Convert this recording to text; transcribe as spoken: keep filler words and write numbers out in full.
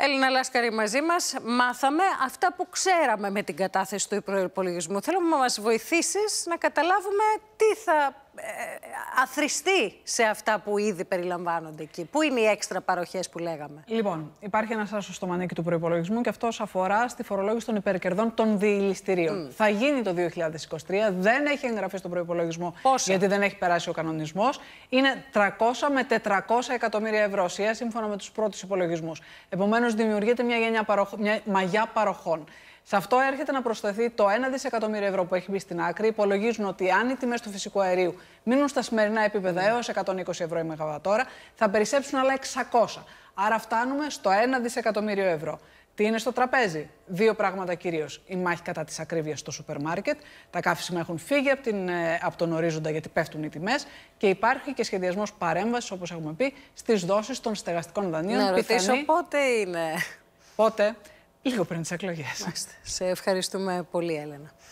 Έλληνα Λάσκαρη μαζί μας. Μάθαμε αυτά που ξέραμε με την κατάθεση του προϋπολογισμού. Θέλω να μας βοηθήσεις να καταλάβουμε τι θα ε, αθροιστεί σε αυτά που ήδη περιλαμβάνονται εκεί. Πού είναι οι έξτρα παροχές που λέγαμε? Λοιπόν, υπάρχει ένας άσος στο μανίκι του προϋπολογισμού και αυτός αφορά στη φορολόγηση των υπερκερδών των διηληστηρίων. Mm. Θα γίνει το δύο χιλιάδες είκοσι τρία, δεν έχει εγγραφεί στον προϋπολογισμό. Πόσα? Γιατί δεν έχει περάσει ο κανονισμός. Είναι τριακόσια με τετρακόσια εκατομμύρια ευρώ, σιγά σύμφωνα με τους πρώτους υπολογισμούς. Επομένως, δημιουργείται μια, γενιά παροχ... μια μαγιά παροχών. Σε αυτό έρχεται να προσθεθεί το ένα δισεκατομμύριο ευρώ που έχει μπει στην άκρη. Υπολογίζουν ότι αν οι τιμές του φυσικού αερίου μείνουν στα σημερινά επίπεδα έως εκατόν είκοσι ευρώ η μεγαβατόρα, θα περισσέψουν άλλα εξακόσια. Άρα φτάνουμε στο ένα δισεκατομμύριο ευρώ. Τι είναι στο τραπέζι? Δύο πράγματα κυρίως. Η μάχη κατά της ακρίβειας στο σούπερ μάρκετ. Τα καύσιμα έχουν φύγει από, την, από τον ορίζοντα γιατί πέφτουν οι τιμές. Και υπάρχει και σχεδιασμός παρέμβασης, όπως έχουμε πει, στις δόσεις των στεγαστικών δανείων. Να ρωτήσω πιθανή... πότε είναι? Πότε? Λίγο πριν τις εκλογές. Σε ευχαριστούμε πολύ, Έλενα.